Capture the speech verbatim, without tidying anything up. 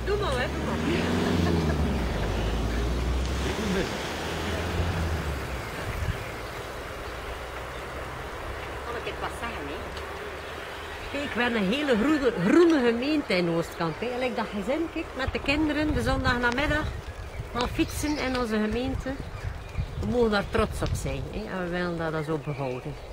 Doe maar, hè, doe maar. Kan ik het wat zeggen, hè? Kijk, we hebben een hele groene, groene gemeente in Oostkamp. Eigenlijk dat gezin, kijk, met de kinderen, de zondagnamiddag gaan fietsen in onze gemeente. We mogen daar trots op zijn, hè? En we willen dat zo behouden.